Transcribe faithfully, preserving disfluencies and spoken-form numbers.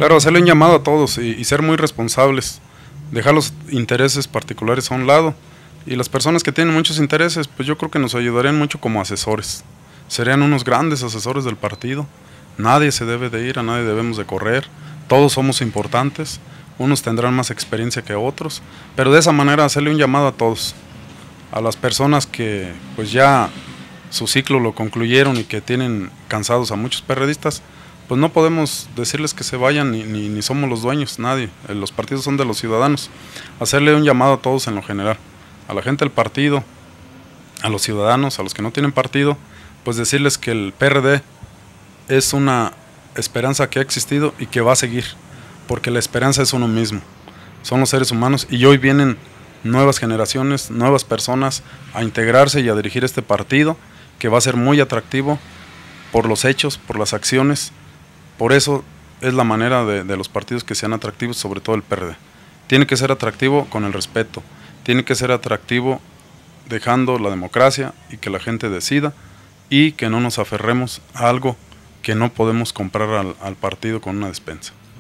Claro, hacerle un llamado a todos y, y ser muy responsables, dejar los intereses particulares a un lado, y las personas que tienen muchos intereses, pues yo creo que nos ayudarían mucho como asesores, serían unos grandes asesores del partido. Nadie se debe de ir, a nadie debemos de correr, todos somos importantes, unos tendrán más experiencia que otros, pero de esa manera hacerle un llamado a todos, a las personas que pues ya su ciclo lo concluyeron y que tienen cansados a muchos perredistas, pues no podemos decirles que se vayan, ni, ni, ni somos los dueños, nadie, los partidos son de los ciudadanos. Hacerle un llamado a todos en lo general, a la gente del partido, a los ciudadanos, a los que no tienen partido, pues decirles que el P R D es una esperanza que ha existido y que va a seguir, porque la esperanza es uno mismo, son los seres humanos, y hoy vienen nuevas generaciones, nuevas personas a integrarse y a dirigir este partido, que va a ser muy atractivo por los hechos, por las acciones. Por eso es la manera de, de los partidos que sean atractivos, sobre todo el P R D. Tiene que ser atractivo con el respeto, tiene que ser atractivo dejando la democracia y que la gente decida, y que no nos aferremos a algo que no podemos comprar al, al partido con una despensa.